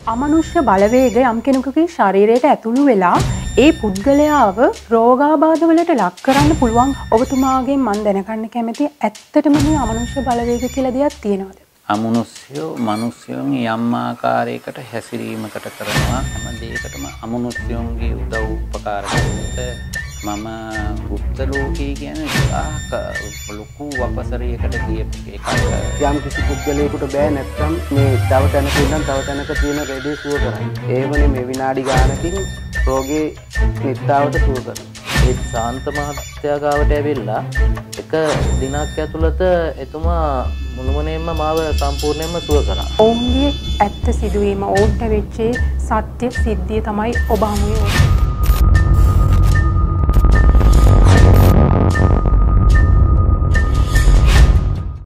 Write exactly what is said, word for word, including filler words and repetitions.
අමනුෂ්‍ය බලවේග යම් කෙනෙකුගේ ශරීරයට ඇතුළු වෙලා ඒ පුද්ගලයාව රෝගාබාධ වලට ලක් කරන්න පුළුවන්. ඔබතුමාගෙන් මම දැනගන්න කැමති ඇත්තටම මේ අමනුෂ්‍ය බලවේග කියලා දෙයක් තියෙනවද? අමනුෂ්‍යෝ මිනිස්යන් යම් ආකාරයකට හැසිරීමකට කරනවා. හැම දෙයකටම අමනුෂ්‍යයන්ගේ උදව් උපකාර කරනකොට මම ගුප්ත ලෝකයේ කියන්නේ ආක ලොකු වපසරියකට ගිය එකක්. යම් කිසි පුද්ගලයෙකුට බෑ නැත්නම් මේ තව තැනක ඉඳන් තව තැනක තියෙන රෙඩේ සුව කරන්න. ඒවනේ මේ විනාඩි ගානකින් රෝගේ නිත්තාවට සුව කරනවා. ඒ ශාන්ත මහත්තයා ගාවට ඇවිල්ලා එක දිනක් ඇතුළත එතුමා මුළුමනින්ම මාව සම්පූර්ණයෙන්ම සුව කරා. ඔවුන්ගේ ඇත්ත සිදුවීම ඕන්ට වෙච්ච සත්‍ය සිද්ධිය තමයි ඔබ හමුවේ.